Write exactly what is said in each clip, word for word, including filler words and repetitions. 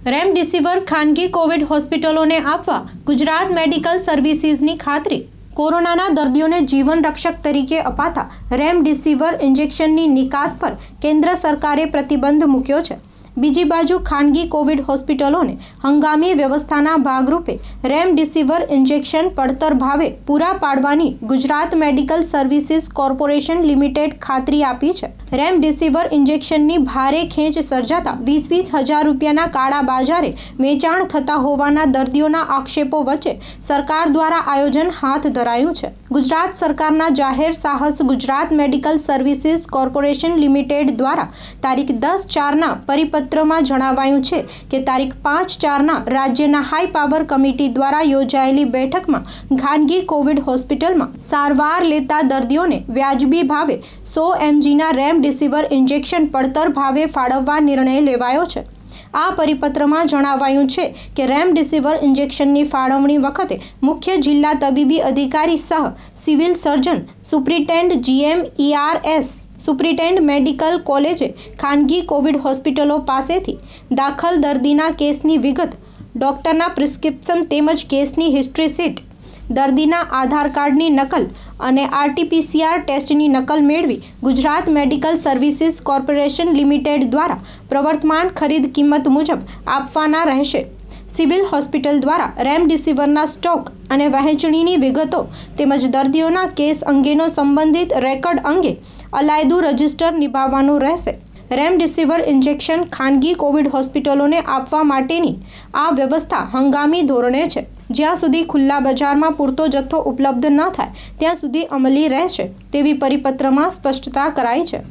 Remdesivir ખાનગી Covid હોસ્પિટલોને આપવા ગુજરાત મેડિકલ સર્વિસીસની ખાતરી। કોરોનાના દર્દીઓને જીવન રક્ષક તરીકે અપાતા રેમડેસિવિર ઇન્જેક્શનની નિકાસ પર કેન્દ્ર સરકારે પ્રતિબંધ મૂક્યો છે। બીજી બાજુ ખાનગી કોવિડ હોસ્પિટલોને હંગામી વ્યવસ્થાના ભાગરૂપે રેમડેસિવિર ઇન્જેક્શન પડતર ભાવે પૂરા પાડવાની Gujarat medical services corporation limited ખાતરી આપી છે। રેમડેસિવિર ઇન્જેક્શનની ભારે ખેંચ સર્જાતા વીસ વીસ હજાર રૂપિયાના કાળા બાજારે વેચાણ થતા હોવાના દર્દીઓના આક્ષેપો વચ્ચે સરકાર દ્વારા આયોજન હાથ ધરાયું છે। ગુજરાત સરકારના જાહેર સાહસ Gujarat medical services corporation limited દ્વારા તારીખ દસ ચારના પરિપત્રમાં જણાવાયું છે કે તારીખ પાંચ ચારના રાજ્યના હાઈ પાવર કમિટી દ્વારા યોજાયેલી બેઠકમાં ખાનગી કોવિડ હોસ્પિટલમાં સારવાર લેતા દર્દીઓને વ્યાજબી ભાવે સો એમજીના રેમડેસિવિર ઇન્જેક્શન પડતર ભાવે ફાળવવા નિર્ણય લેવાયો છે। આ પરિપત્રમાં જણાવાયું છે કે રેમડેસિવિર ઇન્જેક્શનની ફાળવણી વખતે મુખ્ય જિલ્લા તબીબી અધિકારી સહ civil surgeon superintendent GM ERS superintendent medical કોલેજે ખાનગી કોવિડ હોસ્પિટલો પાસેથી દાખલ દર્દીના કેસની વિગત, ડૉક્ટરના પ્રિસ્ક્રિપ્શન તેમજ કેસની હિસ્ટ્રી શીટ, દર્દીના આધાર કાર્ડની નકલ અને આરટીપીસીઆર ટેસ્ટની નકલ મેળવી Gujarat medical services corporation limited દ્વારા પ્રવર્તમાન ખરીદ કિંમત મુજબ આપવાના રહેશે। સિવિલ હોસ્પિટલ દ્વારા રેમડેસિવિરના સ્ટોક અને વહેંચણીની વિગતો તેમજ દર્દીઓના કેસ અંગેનો સંબંધિત રેકર્ડ અંગે અલાયદું રજિસ્ટર નિભાવવાનું રહેશે। રેમડેસિવિર ઇન્જેક્શન ખાનગી કોવિડ હોસ્પિટલોને આપવા માટેની આ વ્યવસ્થા હંગામી ધોરણે છે। જ્યાં સુધી ખુલ્લા બજારમાં પૂરતો જથ્થો ઉપલબ્ધ ન થાય ત્યાં સુધી અમલી રહેશે તેવી પરિપત્રમાં સ્પષ્ટતા કરાઈ છે।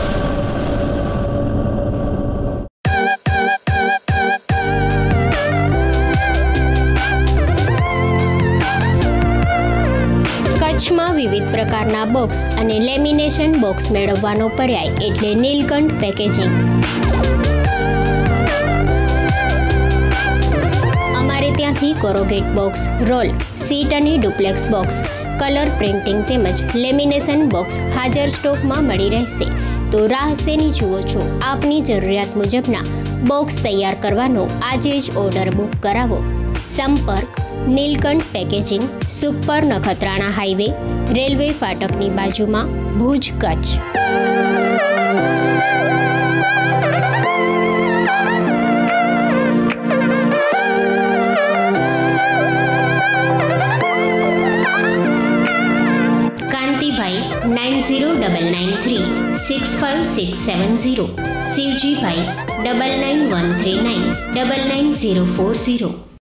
કચ્છમાં વિવિધ પ્રકારના બોક્સ અને લેમિનેશન બોક્સ મેળવવાનો પર્યાય એટલે નીલકંઠ પેકેજિંગ। અમારે ત્યાંથી કોરોગેટ બોક્સ, રોલ, સીટ અને ડુપ્લેક્સ બોક્સ, કલર પ્રિન્ટિંગ તેમજ લેમિનેશન બોક્સ હાજર સ્ટોકમાં મળી રહેશે। તો રાહ શેની જુઓ છો? આપની જરૂરિયાત મુજબના બોક્સ તૈયાર કરવાનો આજે જ ઓર્ડર બુક કરાવો। સંપર્ક Nilkanth packaging, Sukhpar Nakhatrana highway, railway ફાટકની બાજુમાં, Bhuj, Kutch. Kantibhai nine zero double nine three six five six seven zero, Shivjibhai double nine one three nine double nine zero four zero.